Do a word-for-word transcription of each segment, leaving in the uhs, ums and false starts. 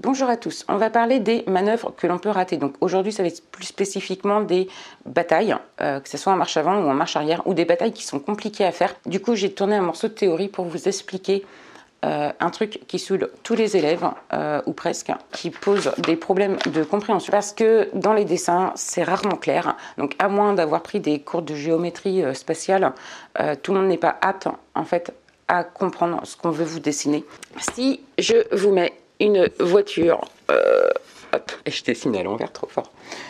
Bonjour à tous, on va parler des manœuvres que l'on peut rater. Donc aujourd'hui ça va être plus spécifiquement des batailles, euh, que ce soit en marche avant ou en marche arrière, ou des batailles qui sont compliquées à faire. Du coup j'ai tourné un morceau de théorie pour vous expliquer euh, un truc qui saoule tous les élèves, euh, ou presque, qui pose des problèmes de compréhension. Parce que dans les dessins c'est rarement clair, donc à moins d'avoir pris des cours de géométrie euh, spatiale, euh, tout le monde n'est pas apte en fait à comprendre ce qu'on veut vous dessiner. Si je vous mets une voiture, euh, hop, et je dessine à l'envers trop fort,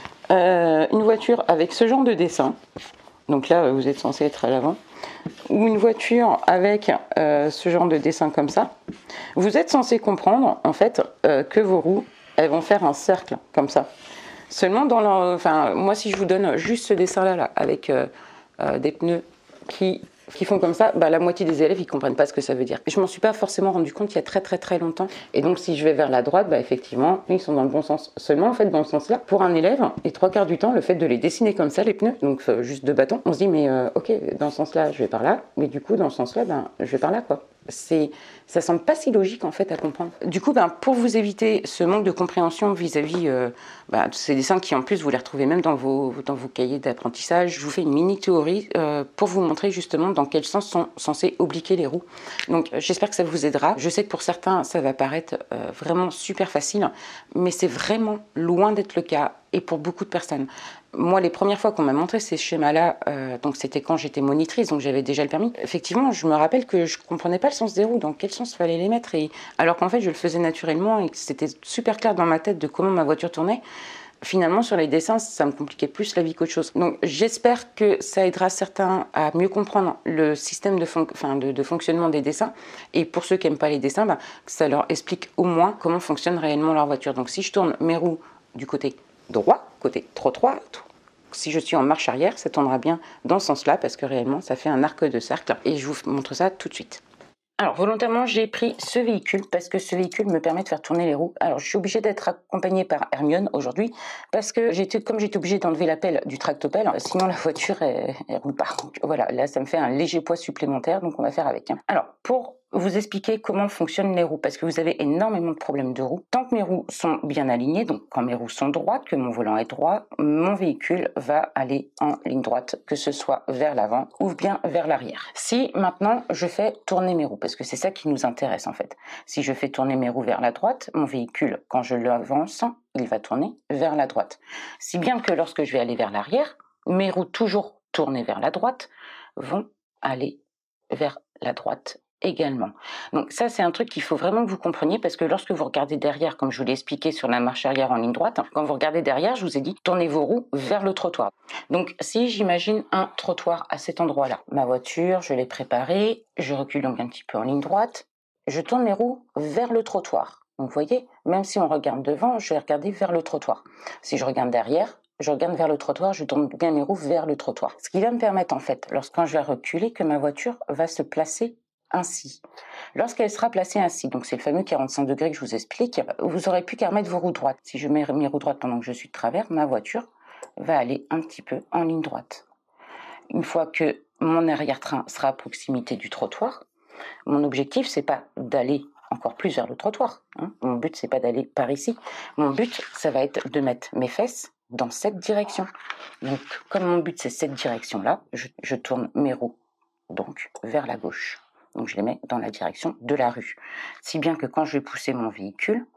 euh, une voiture avec ce genre de dessin, donc là vous êtes censé être à l'avant, ou une voiture avec euh, ce genre de dessin comme ça, vous êtes censé comprendre en fait euh, que vos roues elles vont faire un cercle comme ça. Seulement dans leur, enfin moi si je vous donne juste ce dessin là, là avec euh, euh, des pneus qui qui font comme ça, bah, la moitié des élèves ils comprennent pas ce que ça veut dire. Je m'en suis pas forcément rendu compte il y a très très très longtemps. Et donc si je vais vers la droite, bah, effectivement ils sont dans le bon sens. Seulement en fait dans ce sens-là, pour un élève, et trois quarts du temps, le fait de les dessiner comme ça les pneus, donc euh, juste deux bâtons, on se dit mais euh, ok dans ce sens-là je vais par là, mais du coup dans ce sens-là ben je vais par là quoi. C'est, ça semble pas si logique en fait à comprendre. Du coup, ben, pour vous éviter ce manque de compréhension vis-à-vis euh, ben, de ces dessins qui en plus vous les retrouvez même dans vos, dans vos cahiers d'apprentissage, je vous fais une mini théorie euh, pour vous montrer justement dans quel sens sont censées obliquer les roues. Donc j'espère que ça vous aidera. Je sais que pour certains ça va paraître euh, vraiment super facile, mais c'est vraiment loin d'être le cas. Et pour beaucoup de personnes. Moi, les premières fois qu'on m'a montré ces schémas-là, euh, donc c'était quand j'étais monitrice, donc j'avais déjà le permis. Effectivement, je me rappelle que je comprenais pas le sens des roues, dans quel sens il fallait les mettre. Et alors qu'en fait, je le faisais naturellement et que c'était super clair dans ma tête de comment ma voiture tournait. Finalement, sur les dessins, ça me compliquait plus la vie qu'autre chose. Donc, j'espère que ça aidera certains à mieux comprendre le système de, fon enfin, de, de fonctionnement des dessins. Et pour ceux qui n'aiment pas les dessins, bah, ça leur explique au moins comment fonctionne réellement leur voiture. Donc, si je tourne mes roues du côté droit, côté trottoir, si je suis en marche arrière, ça tournera bien dans ce sens-là parce que réellement, ça fait un arc de cercle. Et je vous montre ça tout de suite. Alors, volontairement, j'ai pris ce véhicule parce que ce véhicule me permet de faire tourner les roues. Alors, je suis obligée d'être accompagnée par Hermione aujourd'hui parce que j'étais, comme j'étais obligée d'enlever la pelle du tractopelle, sinon la voiture, elle, elle roule pas. Donc, voilà, là, ça me fait un léger poids supplémentaire, donc on va faire avec. Hein. Alors, pour vous expliquer comment fonctionnent les roues, parce que vous avez énormément de problèmes de roues. Tant que mes roues sont bien alignées, donc quand mes roues sont droites, que mon volant est droit, mon véhicule va aller en ligne droite, que ce soit vers l'avant ou bien vers l'arrière. Si maintenant je fais tourner mes roues, parce que c'est ça qui nous intéresse en fait. Si je fais tourner mes roues vers la droite, mon véhicule, quand je l'avance, il va tourner vers la droite. Si bien que lorsque je vais aller vers l'arrière, mes roues toujours tournées vers la droite vont aller vers la droite également. Donc ça c'est un truc qu'il faut vraiment que vous compreniez parce que lorsque vous regardez derrière, comme je vous l'ai expliqué sur la marche arrière en ligne droite, quand vous regardez derrière, je vous ai dit tournez vos roues vers le trottoir. Donc si j'imagine un trottoir à cet endroit-là, ma voiture, je l'ai préparée, je recule donc un petit peu en ligne droite, je tourne mes roues vers le trottoir. Donc vous voyez, même si on regarde devant, je vais regarder vers le trottoir. Si je regarde derrière, je regarde vers le trottoir, je tourne bien mes roues vers le trottoir. Ce qui va me permettre en fait, lorsque je vais reculer, que ma voiture va se placer ainsi. Lorsqu'elle sera placée ainsi, donc c'est le fameux quarante-cinq degrés que je vous explique, vous n'aurez plus qu'à remettre vos roues droites. Si je mets mes roues droites pendant que je suis de travers, ma voiture va aller un petit peu en ligne droite. Une fois que mon arrière-train sera à proximité du trottoir, mon objectif c'est pas d'aller encore plus vers le trottoir. Hein. Mon but c'est pas d'aller par ici. Mon but ça va être de mettre mes fesses dans cette direction. Donc comme mon but c'est cette direction-là, je, je tourne mes roues donc vers la gauche. Donc je les mets dans la direction de la rue. Si bien que quand je vais pousser mon véhicule,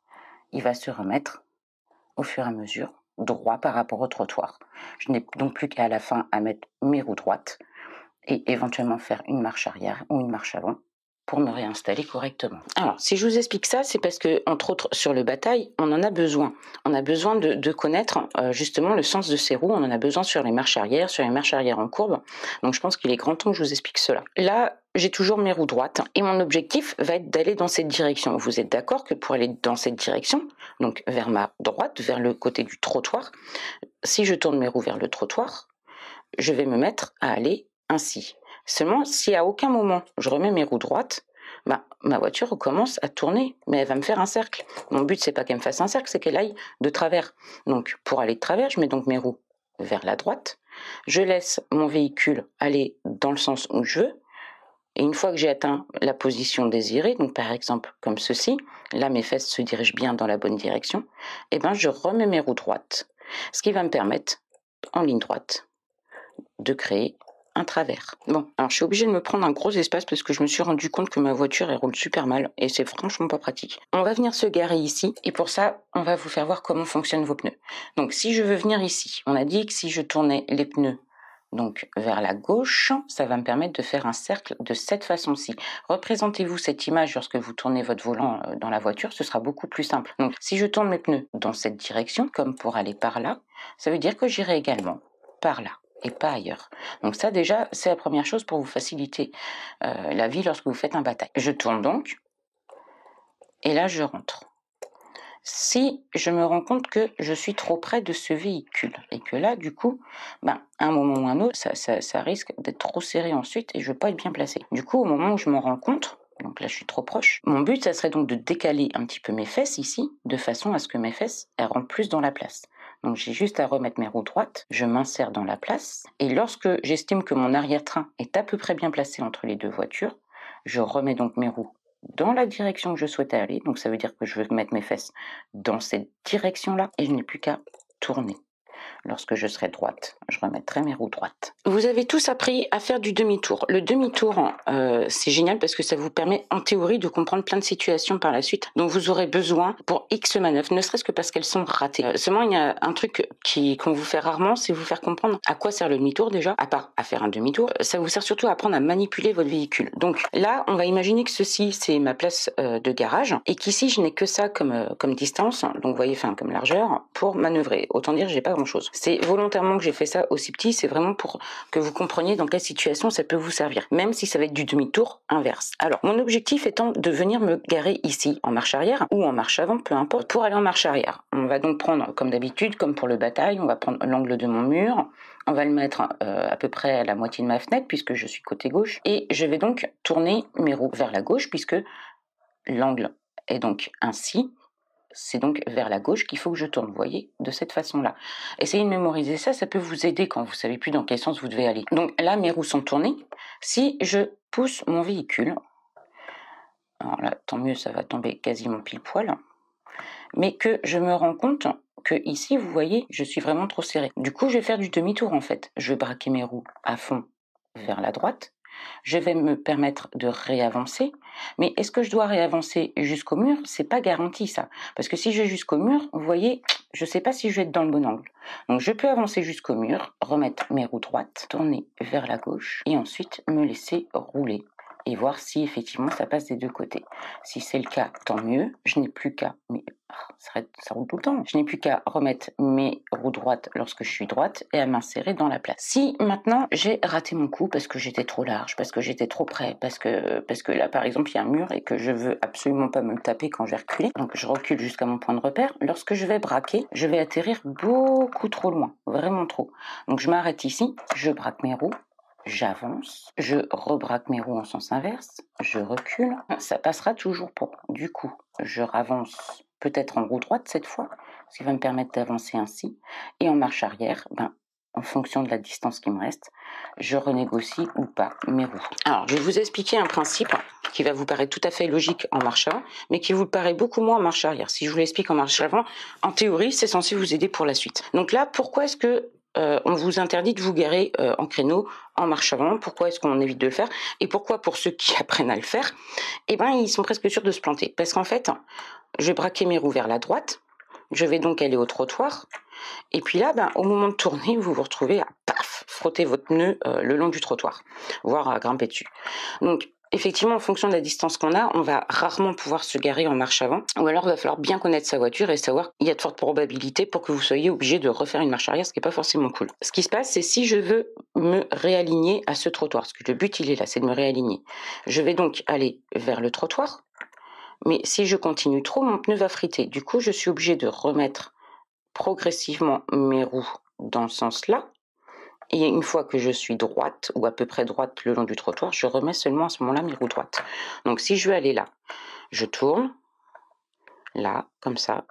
il va se remettre au fur et à mesure droit par rapport au trottoir. Je n'ai donc plus qu'à la fin à mettre mes roues droites et éventuellement faire une marche arrière ou une marche avant pour me réinstaller correctement. Alors, si je vous explique ça, c'est parce que, entre autres, sur le bataille, on en a besoin. On a besoin de, de connaître euh, justement le sens de ces roues. On en a besoin sur les marches arrière, sur les marches arrière en courbe. Donc, je pense qu'il est grand temps que je vous explique cela. Là, j'ai toujours mes roues droites et mon objectif va être d'aller dans cette direction. Vous êtes d'accord que pour aller dans cette direction, donc vers ma droite, vers le côté du trottoir, si je tourne mes roues vers le trottoir, je vais me mettre à aller ainsi. Seulement, si à aucun moment je remets mes roues droites, bah, ma voiture recommence à tourner, mais elle va me faire un cercle. Mon but, c'est pas qu'elle me fasse un cercle, c'est qu'elle aille de travers. Donc, pour aller de travers, je mets donc mes roues vers la droite. Je laisse mon véhicule aller dans le sens où je veux. Et une fois que j'ai atteint la position désirée, donc par exemple comme ceci, là mes fesses se dirigent bien dans la bonne direction, et ben je remets mes roues droites, ce qui va me permettre, en ligne droite, de créer un travers. Bon, alors je suis obligée de me prendre un gros espace parce que je me suis rendu compte que ma voiture elle roule super mal et c'est franchement pas pratique. On va venir se garer ici et pour ça, on va vous faire voir comment fonctionnent vos pneus. Donc si je veux venir ici, on a dit que si je tournais les pneus donc vers la gauche, ça va me permettre de faire un cercle de cette façon-ci. Représentez-vous cette image lorsque vous tournez votre volant dans la voiture, ce sera beaucoup plus simple. Donc si je tourne mes pneus dans cette direction, comme pour aller par là, ça veut dire que j'irai également par là et pas ailleurs. Donc ça déjà, c'est la première chose pour vous faciliter euh, la vie lorsque vous faites un bataille. Je tourne donc, et là je rentre. Si je me rends compte que je suis trop près de ce véhicule et que là, du coup, ben, à un moment ou un autre, ça, ça, ça risque d'être trop serré ensuite et je ne vais pas être bien placé. Du coup, au moment où je m'en rends compte, donc là je suis trop proche, mon but, ça serait donc de décaler un petit peu mes fesses ici, de façon à ce que mes fesses, elles rentrent plus dans la place. Donc j'ai juste à remettre mes roues droites, je m'insère dans la place et lorsque j'estime que mon arrière-train est à peu près bien placé entre les deux voitures, je remets donc mes roues dans la direction que je souhaite aller, donc ça veut dire que je veux mettre mes fesses dans cette direction-là, et je n'ai plus qu'à tourner. Lorsque je serai droite, je remettrai mes roues droites. Vous avez tous appris à faire du demi-tour. Le demi-tour, euh, c'est génial parce que ça vous permet en théorie de comprendre plein de situations par la suite dont vous aurez besoin pour X manœuvres, ne serait-ce que parce qu'elles sont ratées. Euh, seulement, il y a un truc qui, qu'on vous fait rarement, c'est vous faire comprendre à quoi sert le demi-tour déjà, à part à faire un demi-tour. Ça vous sert surtout à apprendre à manipuler votre véhicule. Donc là, on va imaginer que ceci, c'est ma place euh, de garage et qu'ici, je n'ai que ça comme, euh, comme distance, donc vous voyez, enfin comme largeur, pour manœuvrer. Autant dire, j'ai pas grand-chose. C'est volontairement que j'ai fait ça aussi petit, c'est vraiment pour que vous compreniez dans quelle situation ça peut vous servir, même si ça va être du demi-tour inverse. Alors, mon objectif étant de venir me garer ici, en marche arrière, ou en marche avant, peu importe, pour aller en marche arrière. On va donc prendre, comme d'habitude, comme pour le bataille, on va prendre l'angle de mon mur, on va le mettre euh, à peu près à la moitié de ma fenêtre, puisque je suis côté gauche, et je vais donc tourner mes roues vers la gauche, puisque l'angle est donc ainsi. C'est donc vers la gauche qu'il faut que je tourne, vous voyez, de cette façon-là. Essayez de mémoriser ça, ça peut vous aider quand vous ne savez plus dans quel sens vous devez aller. Donc là, mes roues sont tournées. Si je pousse mon véhicule, alors là, tant mieux, ça va tomber quasiment pile poil, mais que je me rends compte que ici, vous voyez, je suis vraiment trop serré. Du coup, je vais faire du demi-tour en fait. Je vais braquer mes roues à fond vers la droite. Je vais me permettre de réavancer, mais est-ce que je dois réavancer jusqu'au mur? C'est pas garanti ça, parce que si je vais jusqu'au mur, vous voyez, je sais pas si je vais être dans le bon angle. Donc je peux avancer jusqu'au mur, remettre mes roues droites, tourner vers la gauche et ensuite me laisser rouler et voir si effectivement ça passe des deux côtés. Si c'est le cas, tant mieux. Je n'ai plus qu'à, mais ça, ça roule tout le temps. Je n'ai plus qu'à remettre mes roues droites lorsque je suis droite et à m'insérer dans la place. Si maintenant j'ai raté mon coup parce que j'étais trop large, parce que j'étais trop près, parce que parce que là par exemple il y a un mur et que je veux absolument pas me le taper quand je vais reculer, donc je recule jusqu'à mon point de repère. Lorsque je vais braquer, je vais atterrir beaucoup trop loin, vraiment trop. Donc je m'arrête ici, je braque mes roues. J'avance, je rebraque mes roues en sens inverse, je recule, ça passera toujours pas. Du coup, je ravance peut-être en roue droite cette fois, ce qui va me permettre d'avancer ainsi, et en marche arrière, ben, en fonction de la distance qui me reste, je renégocie ou pas mes roues. Alors, je vais vous expliquer un principe qui va vous paraître tout à fait logique en marche avant, mais qui vous paraît beaucoup moins en marche arrière. Si je vous l'explique en marche avant, en théorie, c'est censé vous aider pour la suite. Donc là, pourquoi est-ce que Euh, on vous interdit de vous garer euh, en créneau, en marche avant? Pourquoi est-ce qu'on évite de le faire? Et pourquoi pour ceux qui apprennent à le faire, eh ben ils sont presque sûrs de se planter. Parce qu'en fait, je vais braquer mes roues vers la droite, je vais donc aller au trottoir, et puis là, ben, au moment de tourner, vous vous retrouvez à paf, frotter votre pneu euh, le long du trottoir, voire à grimper dessus. Donc, effectivement, en fonction de la distance qu'on a, on va rarement pouvoir se garer en marche avant, ou alors il va falloir bien connaître sa voiture et savoir qu'il y a de fortes probabilités pour que vous soyez obligé de refaire une marche arrière, ce qui n'est pas forcément cool. Ce qui se passe, c'est si je veux me réaligner à ce trottoir, parce que le but il est là, c'est de me réaligner. Je vais donc aller vers le trottoir, mais si je continue trop, mon pneu va friter. Du coup, je suis obligé de remettre progressivement mes roues dans ce sens-là. Et une fois que je suis droite, ou à peu près droite le long du trottoir, je remets seulement à ce moment-là mes roues droites. Donc si je veux aller là, je tourne, là, comme ça.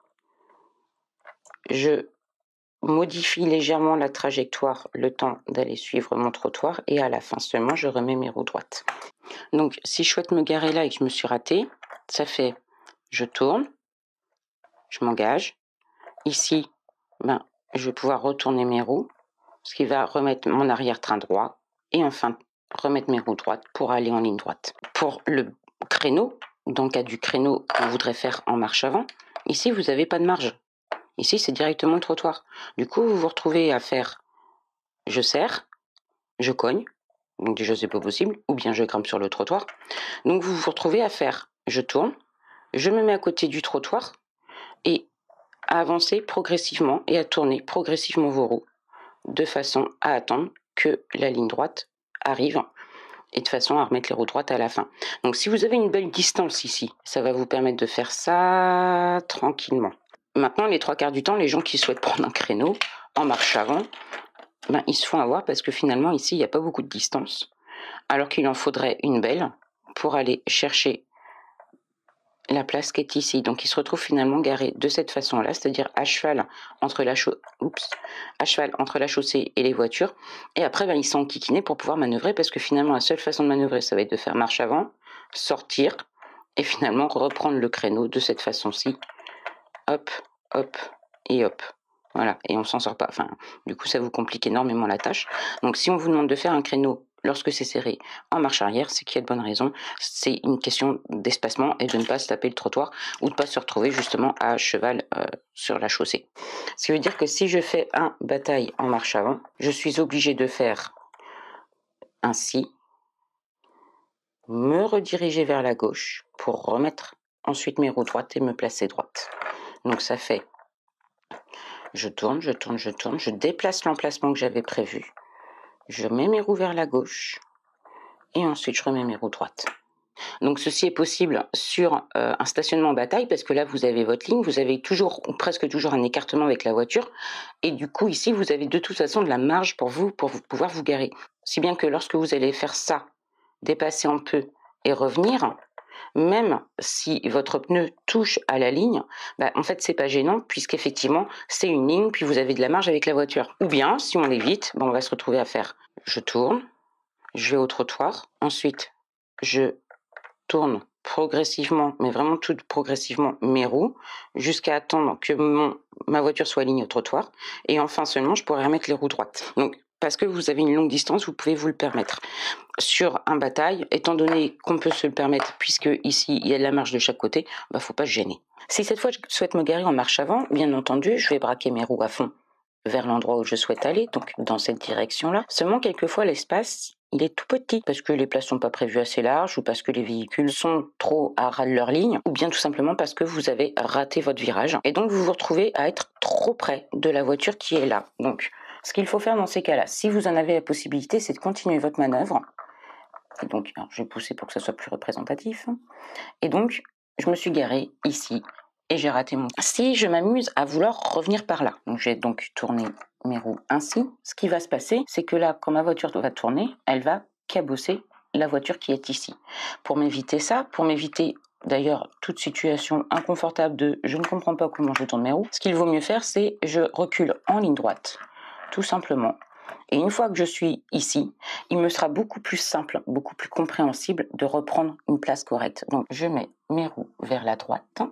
Je modifie légèrement la trajectoire le temps d'aller suivre mon trottoir et à la fin seulement, je remets mes roues droites. Donc, si je souhaite me garer là et que je me suis ratée, ça fait, je tourne, je m'engage. Ici, ben, je vais pouvoir retourner mes roues, ce qui va remettre mon arrière-train droit. Et enfin, remettre mes roues droites pour aller en ligne droite. Pour le créneau, dans le cas du créneau qu'on voudrait faire en marche avant, ici, vous n'avez pas de marge. Ici, c'est directement le trottoir. Du coup, vous vous retrouvez à faire, je serre, je cogne, donc déjà, c'est pas possible, ou bien je grimpe sur le trottoir. Donc, vous vous retrouvez à faire, je tourne, je me mets à côté du trottoir et à avancer progressivement et à tourner progressivement vos roues de façon à attendre que la ligne droite arrive et de façon à remettre les roues droites à la fin. Donc si vous avez une belle distance ici, ça va vous permettre de faire ça tranquillement. Maintenant, les trois quarts du temps, les gens qui souhaitent prendre un créneau en marche avant, ben, ils se font avoir parce que finalement ici, il n'y a pas beaucoup de distance, alors qu'il en faudrait une belle pour aller chercher la place qui est ici. Donc, il se retrouve finalement garé de cette façon-là, c'est-à-dire à cheval entre la cho- Oups, à cheval entre la chaussée et les voitures. Et après, ben, ils sont enquiquinés pour pouvoir manœuvrer parce que finalement, la seule façon de manœuvrer, ça va être de faire marche avant, sortir et finalement reprendre le créneau de cette façon-ci. Hop, hop et hop. Voilà, et on s'en sort pas. Enfin, du coup, ça vous complique énormément la tâche. Donc, si on vous demande de faire un créneau lorsque c'est serré en marche arrière, c'est qu'il y a de bonnes raisons. C'est une question d'espacement et de ne pas se taper le trottoir ou de ne pas se retrouver justement à cheval euh, sur la chaussée. Ce qui veut dire que si je fais un bataille en marche avant, je suis obligé de faire ainsi, me rediriger vers la gauche pour remettre ensuite mes roues droites et me placer droite. Donc, ça fait je tourne, je tourne, je tourne, je déplace l'emplacement que j'avais prévu, je mets mes roues vers la gauche et ensuite je remets mes roues droites. Donc ceci est possible sur euh, un stationnement en bataille parce que là vous avez votre ligne, vous avez toujours ou presque toujours un écartement avec la voiture et du coup ici vous avez de toute façon de la marge pour vous pour vous, pouvoir vous garer. Si bien que lorsque vous allez faire ça, dépasser un peu et revenir, même si votre pneu touche à la ligne, bah, en fait c'est pas gênant puisqu'effectivement c'est une ligne puis vous avez de la marge avec la voiture. Ou bien si on l'évite, bah, on va se retrouver à faire je tourne, je vais au trottoir, ensuite je tourne progressivement, mais vraiment tout progressivement mes roues jusqu'à attendre que mon, ma voiture soit alignée au trottoir et enfin seulement je pourrai remettre les roues droites. Donc parce que vous avez une longue distance, vous pouvez vous le permettre. Sur un bataille, étant donné qu'on peut se le permettre, puisque ici il y a de la marge de chaque côté, bah faut pas se gêner. Si cette fois je souhaite me garer en marche avant, bien entendu, je vais braquer mes roues à fond vers l'endroit où je souhaite aller, donc dans cette direction-là. Seulement quelquefois l'espace, il est tout petit, parce que les places sont pas prévues assez larges, ou parce que les véhicules sont trop à ras de leur ligne, ou bien tout simplement parce que vous avez raté votre virage, et donc vous vous retrouvez à être trop près de la voiture qui est là. Donc, ce qu'il faut faire dans ces cas-là, si vous en avez la possibilité, c'est de continuer votre manœuvre. Et donc, alors, je vais pousser pour que ça soit plus représentatif. Et donc, je me suis garée ici et j'ai raté mon... Si je m'amuse à vouloir revenir par là, donc j'ai donc tourné mes roues ainsi, ce qui va se passer, c'est que là, quand ma voiture va tourner, elle va cabosser la voiture qui est ici. Pour m'éviter ça, pour m'éviter d'ailleurs toute situation inconfortable de « je ne comprends pas comment je tourne mes roues », ce qu'il vaut mieux faire, c'est je recule en ligne droite, tout simplement. Et une fois que je suis ici, il me sera beaucoup plus simple, beaucoup plus compréhensible de reprendre une place correcte. Donc, je mets mes roues vers la droite.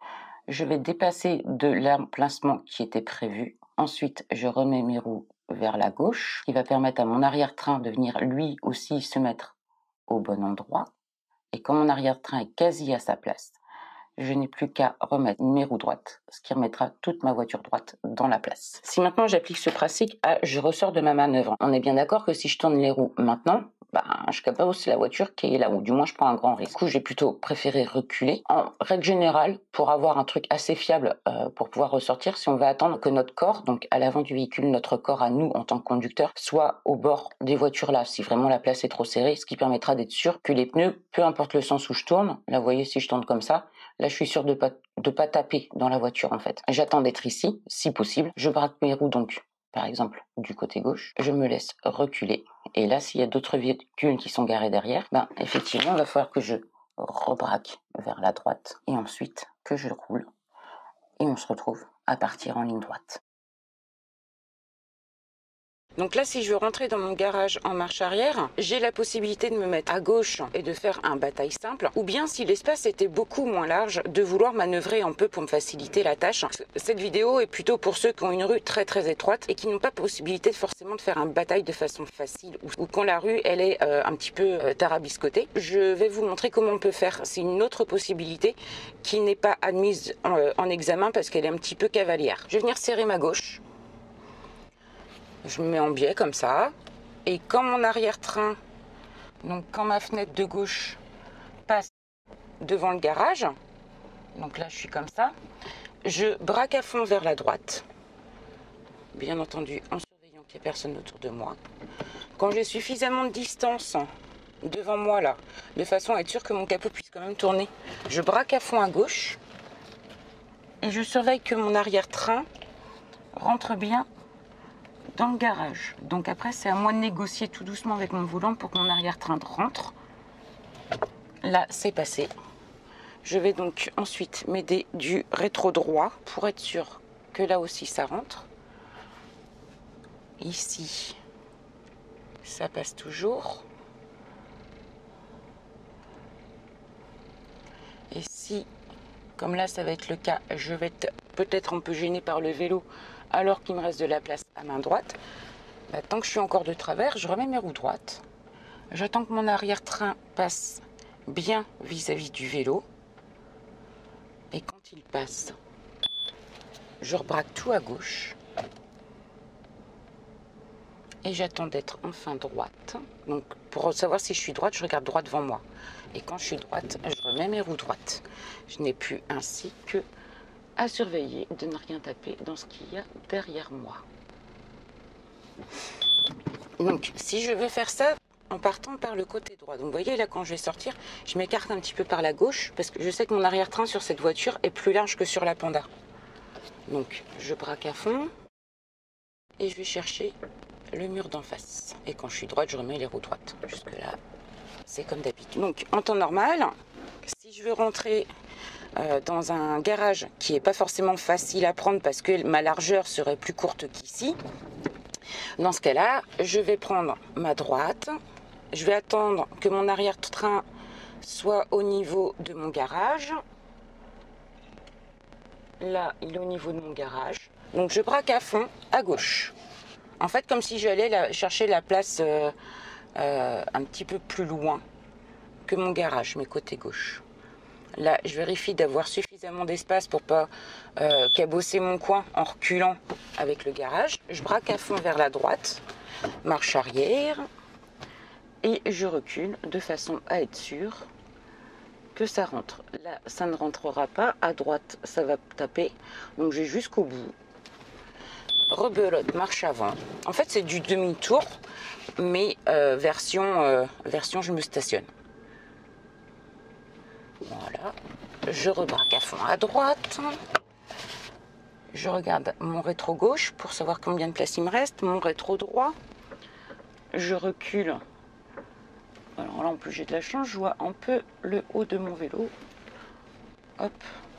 Je vais dépasser de l'emplacement qui était prévu. Ensuite, je remets mes roues vers la gauche, ce qui va permettre à mon arrière-train de venir lui aussi se mettre au bon endroit. Et quand mon arrière-train est quasi à sa place, je n'ai plus qu'à remettre mes roues droites, ce qui remettra toute ma voiture droite dans la place. Si maintenant j'applique ce principe à je ressors de ma manœuvre, on est bien d'accord que si je tourne les roues maintenant, bah, je cabosse la voiture qui est là, ou du moins je prends un grand risque. Du coup, j'ai plutôt préféré reculer. En règle générale, pour avoir un truc assez fiable euh, pour pouvoir ressortir, si on va attendre que notre corps, donc à l'avant du véhicule, notre corps à nous en tant que conducteur, soit au bord des voitures là, si vraiment la place est trop serrée, ce qui permettra d'être sûr que les pneus, peu importe le sens où je tourne, là vous voyez si je tourne comme ça, là je suis sûr de pas de pas taper dans la voiture en fait. J'attends d'être ici, si possible. Je braque mes roues donc, par exemple, du côté gauche. Je me laisse reculer. Et là, s'il y a d'autres véhicules qui sont garés derrière, ben effectivement, il va falloir que je rebraque vers la droite et ensuite que je roule. Et on se retrouve à partir en ligne droite. Donc là, si je veux rentrer dans mon garage en marche arrière, j'ai la possibilité de me mettre à gauche et de faire un bataille simple, ou bien si l'espace était beaucoup moins large, de vouloir manœuvrer un peu pour me faciliter la tâche. Cette vidéo est plutôt pour ceux qui ont une rue très très étroite et qui n'ont pas possibilité forcément de faire un bataille de façon facile, ou quand la rue elle est euh, un petit peu euh, tarabiscotée. Je vais vous montrer comment on peut faire. C'est une autre possibilité qui n'est pas admise en, euh, en examen parce qu'elle est un petit peu cavalière. Je vais venir serrer ma gauche. Je me mets en biais comme ça. Et quand mon arrière-train, donc quand ma fenêtre de gauche passe devant le garage, donc là je suis comme ça, je braque à fond vers la droite. Bien entendu en surveillant qu'il n'y ait personne autour de moi. Quand j'ai suffisamment de distance devant moi là, de façon à être sûr que mon capot puisse quand même tourner, je braque à fond à gauche. Et je surveille que mon arrière-train rentre bien dans le garage. Donc après, c'est à moi de négocier tout doucement avec mon volant pour que mon arrière-train rentre. Là, c'est passé. Je vais donc ensuite m'aider du rétro droit pour être sûr que là aussi ça rentre. Ici, ça passe toujours. Et si, comme là ça va être le cas, je vais être peut-être un peu gênée par le vélo alors qu'il me reste de la place à main droite, bah, tant que je suis encore de travers, je remets mes roues droites. J'attends que mon arrière-train passe bien vis-à-vis du vélo. Et quand il passe, je rebraque tout à gauche. Et j'attends d'être enfin droite. Donc pour savoir si je suis droite, je regarde droit devant moi. Et quand je suis droite, je remets mes roues droites. Je n'ai plus ainsi que à surveiller de ne rien taper dans ce qu'il y a derrière moi. Donc si je veux faire ça en partant par le côté droit, donc vous voyez là quand je vais sortir, je m'écarte un petit peu par la gauche parce que je sais que mon arrière-train sur cette voiture est plus large que sur la Panda. Donc je braque à fond et je vais chercher le mur d'en face. Et quand je suis droite, je remets les roues droites. Jusque là, c'est comme d'habitude. Donc en temps normal, si je veux rentrer Euh, dans un garage qui n'est pas forcément facile à prendre parce que ma largeur serait plus courte qu'ici, dans ce cas-là, je vais prendre ma droite, je vais attendre que mon arrière-train soit au niveau de mon garage. Là, il est au niveau de mon garage. Donc je braque à fond à gauche. En fait, comme si j'allais la, chercher la place euh, euh, un petit peu plus loin que mon garage, mes côtés gauche. Là, je vérifie d'avoir suffisamment d'espace pour pas euh, cabosser mon coin en reculant avec le garage. Je braque à fond vers la droite, marche arrière, et je recule de façon à être sûr que ça rentre. Là, ça ne rentrera pas. À droite, ça va taper. Donc, j'ai jusqu'au bout. Rebelote, marche avant. En fait, c'est du demi-tour, mais euh, version, euh, version je me stationne. Voilà, je rebraque à fond à droite. Je regarde mon rétro gauche pour savoir combien de place il me reste. Mon rétro droit. Je recule. Alors là, en plus, j'ai de la chance. Je vois un peu le haut de mon vélo. Hop.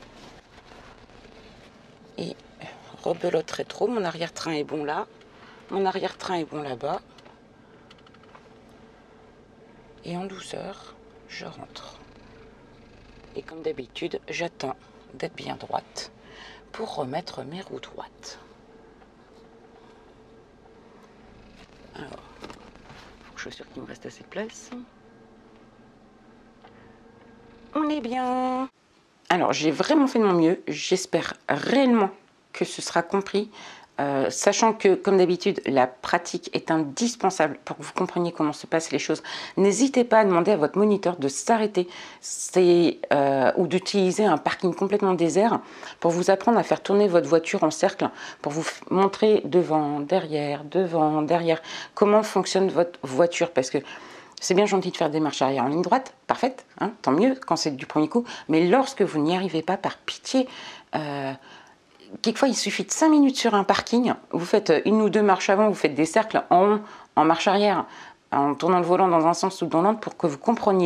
Et rebelote rétro. Mon arrière-train est bon là. Mon arrière-train est bon là-bas. Et en douceur, je rentre. Et comme d'habitude, j'attends d'être bien droite pour remettre mes roues droites. Alors, faut que je sois sûre qu'il me reste assez de place. On est bien. Alors, j'ai vraiment fait de mon mieux. J'espère réellement que ce sera compris. Euh, sachant que, comme d'habitude, la pratique est indispensable pour que vous compreniez comment se passent les choses. N'hésitez pas à demander à votre moniteur de s'arrêter euh, ou d'utiliser un parking complètement désert pour vous apprendre à faire tourner votre voiture en cercle, pour vous montrer devant, derrière, devant, derrière, comment fonctionne votre voiture. Parce que c'est bien gentil de faire des marches arrière en ligne droite, parfaite, hein, tant mieux quand c'est du premier coup, mais lorsque vous n'y arrivez pas, par pitié, euh, quelquefois, il suffit de cinq minutes sur un parking, vous faites une ou deux marches avant, vous faites des cercles en, en marche arrière, en tournant le volant dans un sens ou dans l'autre pour que vous compreniez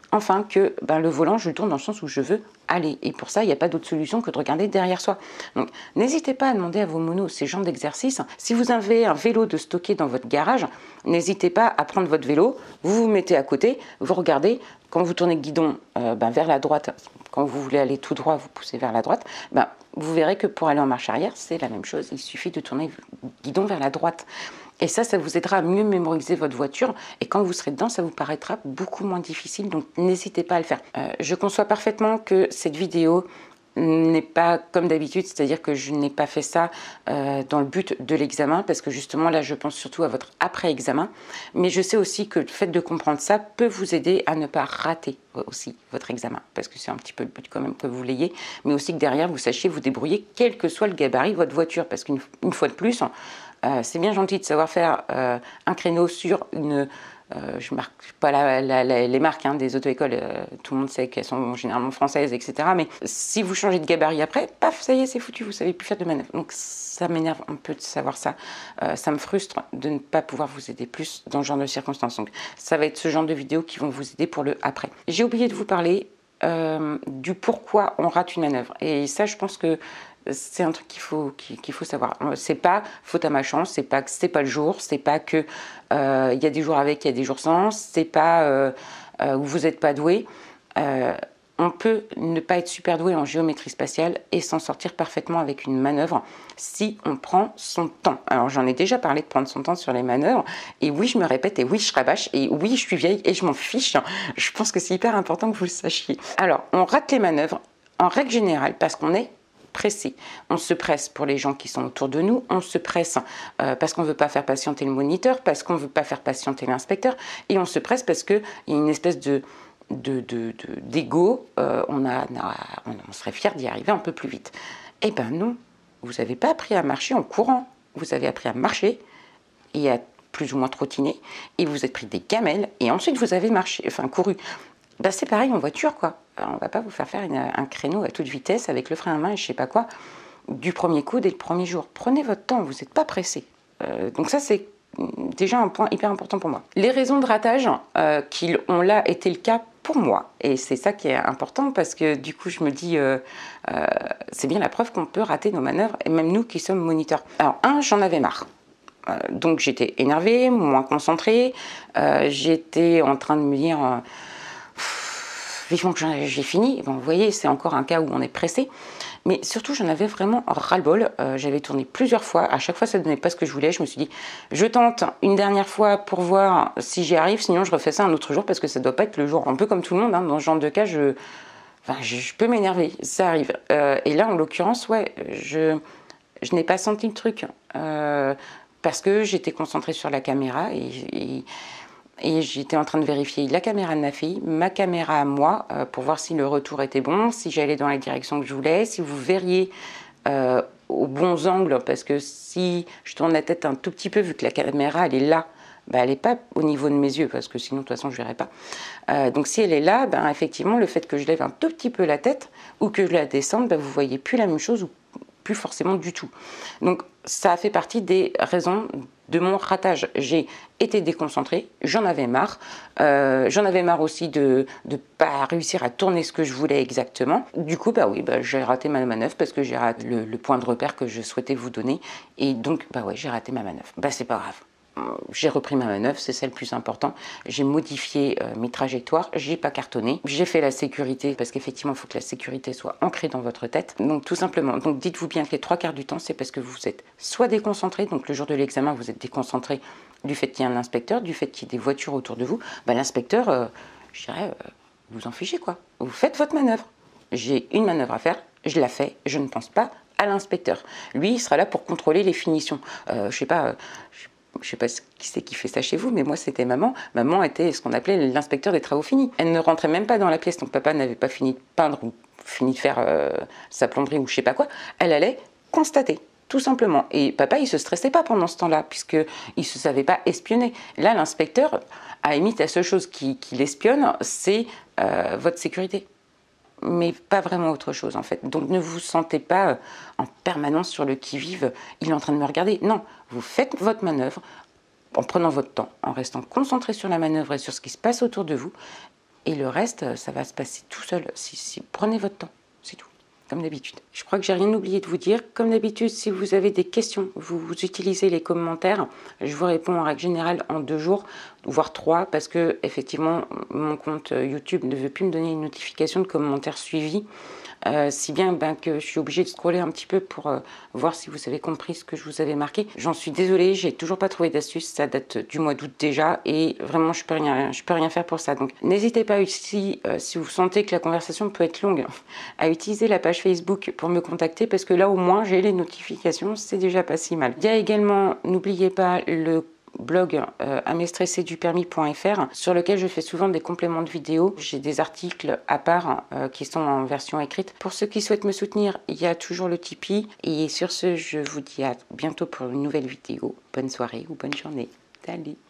enfin que ben, le volant, je le tourne dans le sens où je veux aller. Et pour ça, il n'y a pas d'autre solution que de regarder derrière soi. Donc, n'hésitez pas à demander à vos monos ces genres d'exercices. Si vous avez un vélo de stocké dans votre garage, n'hésitez pas à prendre votre vélo, vous vous mettez à côté, vous regardez, quand vous tournez le guidon euh, ben, vers la droite, quand vous voulez aller tout droit, vous poussez vers la droite, ben, vous verrez que pour aller en marche arrière, c'est la même chose. Il suffit de tourner le guidon vers la droite. Et ça, ça vous aidera à mieux mémoriser votre voiture. Et quand vous serez dedans, ça vous paraîtra beaucoup moins difficile. Donc, n'hésitez pas à le faire. Euh, je conçois parfaitement que cette vidéo n'est pas comme d'habitude, c'est-à-dire que je n'ai pas fait ça euh, dans le but de l'examen, parce que justement là je pense surtout à votre après-examen, mais je sais aussi que le fait de comprendre ça peut vous aider à ne pas rater aussi votre examen, parce que c'est un petit peu le but quand même que vous l'ayez, mais aussi que derrière vous sachiez vous débrouiller quel que soit le gabarit de votre voiture, parce qu'une une fois de plus, euh, c'est bien gentil de savoir faire euh, un créneau sur une... Euh, je ne marque pas la, la, la, les marques hein, des auto-écoles, euh, tout le monde sait qu'elles sont généralement françaises, et cetera. Mais si vous changez de gabarit après, paf, ça y est, c'est foutu, vous ne savez plus faire de manœuvre. Donc ça m'énerve un peu de savoir ça. Euh, ça me frustre de ne pas pouvoir vous aider plus dans ce genre de circonstances. Donc ça va être ce genre de vidéos qui vont vous aider pour le après. J'ai oublié de vous parler euh, du pourquoi on rate une manœuvre. Et ça, je pense que c'est un truc qu'il faut, qu'il faut savoir. C'est pas faute à ma chance, c'est pas que c'est pas le jour, c'est pas que euh, il y a des jours avec, il y a des jours sans, c'est pas euh, euh, où vous n'êtes pas doué. Euh, on peut ne pas être super doué en géométrie spatiale et s'en sortir parfaitement avec une manœuvre si on prend son temps. Alors j'en ai déjà parlé de prendre son temps sur les manœuvres, et oui je me répète, et oui je rabâche, et oui je suis vieille et je m'en fiche. Je pense que c'est hyper important que vous le sachiez. Alors on rate les manœuvres en règle générale parce qu'on est pressé. On se presse pour les gens qui sont autour de nous, on se presse euh, parce qu'on ne veut pas faire patienter le moniteur, parce qu'on ne veut pas faire patienter l'inspecteur, et on se presse parce qu'il y a une espèce de de, de, de, d'ego, euh, on, a, on, on serait fier d'y arriver un peu plus vite. Eh ben non, vous n'avez pas appris à marcher en courant, vous avez appris à marcher et à plus ou moins trottiner, et vous êtes pris des gamelles, et ensuite vous avez marché, enfin couru. Ben, c'est pareil en voiture, quoi. Alors, on ne va pas vous faire faire une, un créneau à toute vitesse avec le frein à main et je ne sais pas quoi, du premier coup dès le premier jour. Prenez votre temps, vous n'êtes pas pressé. Euh, donc ça, c'est déjà un point hyper important pour moi. Les raisons de ratage euh, qui ont là été le cas pour moi, et c'est ça qui est important parce que du coup, je me dis, euh, euh, c'est bien la preuve qu'on peut rater nos manœuvres, et même nous qui sommes moniteurs. Alors, un, j'en avais marre. Euh, donc j'étais énervée, moins concentrée, euh, j'étais en train de me dire... Euh, vivement que j'ai fini. Bon, vous voyez, c'est encore un cas où on est pressé. Mais surtout, j'en avais vraiment ras-le-bol. Euh, J'avais tourné plusieurs fois. À chaque fois, ça ne donnait pas ce que je voulais. Je me suis dit, je tente une dernière fois pour voir si j'y arrive. Sinon, je refais ça un autre jour parce que ça ne doit pas être le jour. Un peu comme tout le monde. Hein, dans ce genre de cas, je, enfin, je, je peux m'énerver. Ça arrive. Euh, et là, en l'occurrence, ouais, je, je n'ai pas senti le truc. Euh, parce que j'étais concentrée sur la caméra et... et Et j'étais en train de vérifier la caméra de ma fille, ma caméra à moi, euh, pour voir si le retour était bon, si j'allais dans la direction que je voulais, si vous verriez euh, aux bons angles, parce que si je tourne la tête un tout petit peu, vu que la caméra elle est là, bah, elle n'est pas au niveau de mes yeux, parce que sinon de toute façon je ne verrai pas. Euh, donc si elle est là, bah, effectivement le fait que je lève un tout petit peu la tête, ou que je la descende, bah, vous ne voyez plus la même chose, ou plus forcément du tout. Donc ça a fait partie des raisons de mon ratage. J'ai été déconcentrée, j'en avais marre. Euh, j'en avais marre aussi de ne pas réussir à tourner ce que je voulais exactement. Du coup, bah oui, bah, j'ai raté ma manœuvre parce que j'ai raté le, le point de repère que je souhaitais vous donner. Et donc, bah ouais, j'ai raté ma manœuvre. Bah c'est pas grave. J'ai repris ma manœuvre, c'est ça le plus important. J'ai modifié euh, mes trajectoires, j'ai pas cartonné. J'ai fait la sécurité parce qu'effectivement, il faut que la sécurité soit ancrée dans votre tête. Donc tout simplement, donc dites-vous bien que les trois quarts du temps, c'est parce que vous êtes soit déconcentré, donc le jour de l'examen, vous êtes déconcentré du fait qu'il y ait un inspecteur, du fait qu'il y ait des voitures autour de vous. Bah, l'inspecteur, euh, je dirais, euh, vous en fichez quoi. Vous faites votre manœuvre. J'ai une manœuvre à faire, je la fais, je ne pense pas à l'inspecteur. Lui, il sera là pour contrôler les finitions. Euh, je sais pas... Euh, je Je ne sais pas qui c'est qui fait ça chez vous, mais moi c'était maman. Maman était ce qu'on appelait l'inspecteur des travaux finis. Elle ne rentrait même pas dans la pièce, donc papa n'avait pas fini de peindre ou fini de faire euh, sa plomberie ou je sais pas quoi. Elle allait constater, tout simplement. Et papa, il se stressait pas pendant ce temps-là, puisqu'il ne se savait pas espionner. Là, l'inspecteur, à la limite, la seule chose qui, qui l'espionne, c'est euh, votre sécurité. Mais pas vraiment autre chose en fait. Donc ne vous sentez pas en permanence sur le qui-vive, il est en train de me regarder. Non, vous faites votre manœuvre en prenant votre temps, en restant concentré sur la manœuvre et sur ce qui se passe autour de vous. Et le reste, ça va se passer tout seul. Si, si, prenez votre temps, c'est tout. Comme d'habitude. Je crois que j'ai rien oublié de vous dire. Comme d'habitude, si vous avez des questions, vous, vous utilisez les commentaires. Je vous réponds en règle générale en deux jours, voire trois, parce que effectivement, mon compte YouTube ne veut plus me donner une notification de commentaires suivis. Euh, si bien ben, que je suis obligée de scroller un petit peu pour euh, voir si vous avez compris ce que je vous avais marqué. J'en suis désolée, j'ai toujours pas trouvé d'astuce, ça date du mois d'août déjà et vraiment je peux rien, je peux rien faire pour ça. Donc n'hésitez pas aussi, euh, si vous sentez que la conversation peut être longue, à utiliser la page Facebook pour me contacter parce que là au moins j'ai les notifications, c'est déjà pas si mal. Il y a également, n'oubliez pas le blog euh, améstressé du permis point F R sur lequel je fais souvent des compléments de vidéos. J'ai des articles à part euh, qui sont en version écrite. Pour ceux qui souhaitent me soutenir, il y a toujours le Tipeee. Et sur ce, je vous dis à bientôt pour une nouvelle vidéo. Bonne soirée ou bonne journée. Salut!